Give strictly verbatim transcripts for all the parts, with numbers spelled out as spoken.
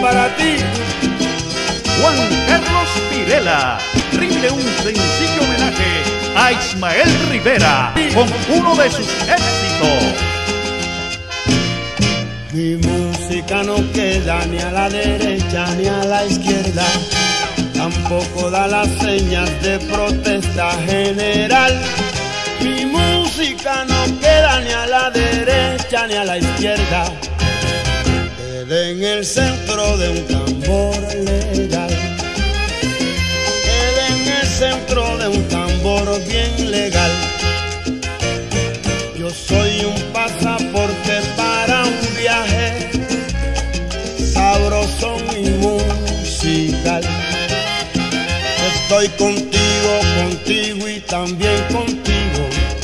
para ti. Juan Carlos Pirela rinde un sencillo homenaje a Ismael Rivera con uno de sus éxitos. Mi música no queda ni a la derecha ni a la izquierda, tampoco da las señas de protesta general. Mi música no queda ni a la derecha ni a la izquierda, queda en el centro de un tambor legal. Queda en el centro de un tambor bien legal. Yo soy un pasaporte para un viaje sabroso y musical. Estoy contigo, contigo y también contigo,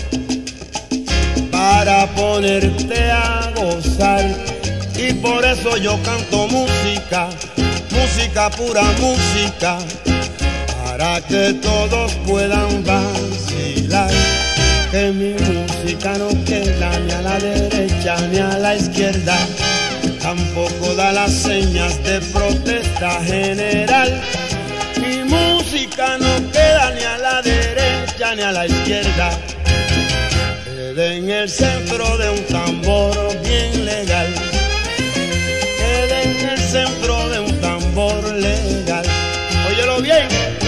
para ponerte a gozar. Y por eso yo canto música, música, pura música, para que todos puedan vacilar. Que mi música no queda ni a la derecha ni a la izquierda, tampoco da las señas de protesta general. Mi música no queda ni a la derecha ni a la izquierda, queda en el centro de un tambor bien legal. Queda en el centro de un tambor legal. Óyelo bien.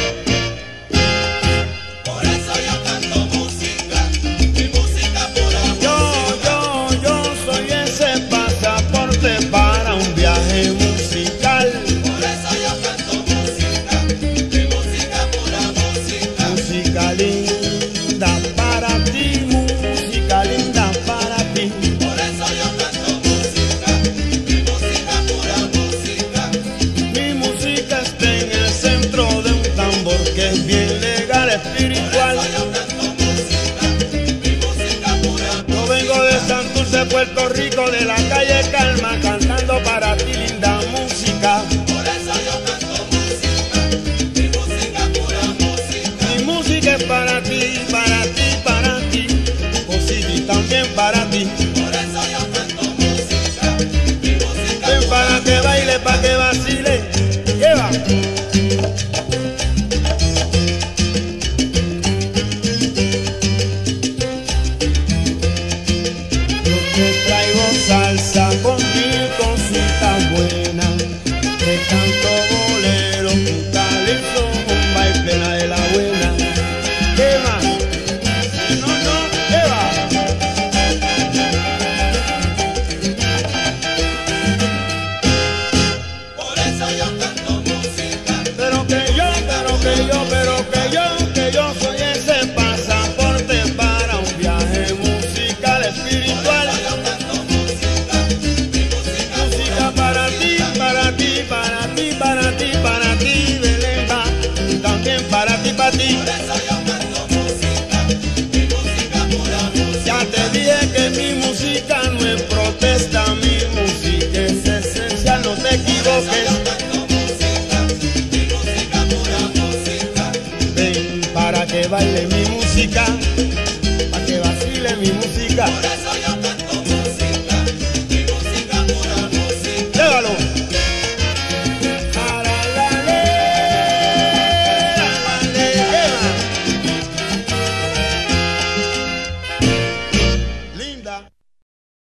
Para un viaje musical. Por eso yo canto música, mi música pura música. Música linda para ti, música linda para ti. Por eso yo canto música, mi música pura música. Mi música está en el centro de un tambor que es bien legal, espiritual. Por eso yo canto música, mi música pura música. Yo vengo de Santurce, Puerto Rico, de la calle Calma, cantando para ti linda música. Por eso yo canto música, mi música pura música. Mi música es para ti, para ti, para ti, cosita y también para ti. Por eso yo canto música, mi música. Ven para que baile, para que vacile. Lleva. Salsa con mil cositas buenas, te canto bolero, un calipso, un baile plena de la buena. ¿Qué más? No, no, ¿qué va? Por eso yo canto música. Pero que yo, pero que yo, pero que yo, que yo soy ese pasaporte para un viaje musical espiritual. Para ti, para ti, para ti, para ti, Belén va, y también para ti, para ti. Por eso yo canto música, mi música pura música. Ya te dije que mi música no es protesta, mi música es esencial, no te equivoques. Yo canto música, mi música pura música. Ven para que baile mi música, para que vacile mi música.